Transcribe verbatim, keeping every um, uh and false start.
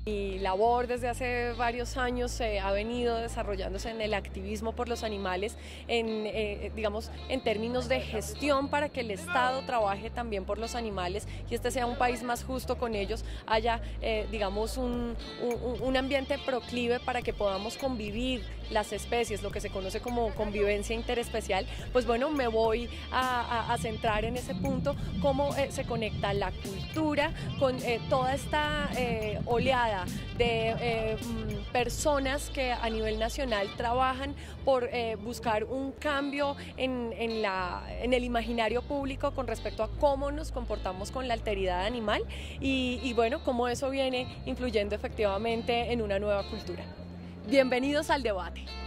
Mi labor desde hace varios años eh, ha venido desarrollándose en el activismo por los animales, en, eh, digamos, en términos de gestión para que el Estado trabaje también por los animales y este sea un país más justo con ellos, haya, eh, digamos, un, un, un ambiente proclive para que podamos convivir las especies, lo que se conoce como convivencia interespecial. Pues bueno, me voy a, a, a centrar en ese punto, cómo eh, se conecta la cultura con eh, toda esta eh, oleada de eh, personas que a nivel nacional trabajan por eh, buscar un cambio en, en, la, en el imaginario público con respecto a cómo nos comportamos con la alteridad animal y, y bueno, cómo eso viene influyendo efectivamente en una nueva cultura. Bienvenidos al debate.